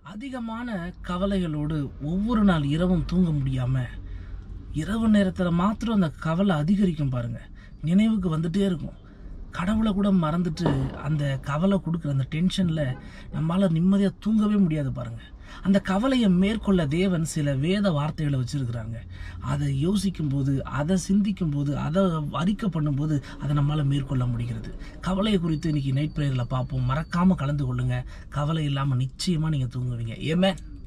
அதிகமான கவலைகளோடு ஒவ்வொரு நாள் இரவும் தூங்க முடியாம இரவு நேரத்தில் மாத்திரம் அந்த கவலை அதிகரிக்கும் பாருங்க. நினைவுக்கு வந்துட்டே இருக்கும். கடவுளை கூட மறந்துட்டு அந்த கவலை கொடுக்குற அந்த டென்ஷன்ல நம்மளால நிம்மதியாக தூங்கவே முடியாது பாருங்க. அந்த கவலையை மேற்கொள்ள தேவன் சில வேத வார்த்தைகளை வச்சிருக்கிறாங்க. அதை யோசிக்கும் போது, அதை சிந்திக்கும் போது, அதை அறிக்கை பண்ணும்போது அதை நம்மளால மேற்கொள்ள முடிகிறது. கவலையை குறித்து இன்னைக்கு நைட் பிரேயரில் பார்ப்போம். மறக்காம கலந்து கொள்ளுங்க. கவலை இல்லாமல் நிச்சயமா நீங்க தூங்குவீங்க. ஏமே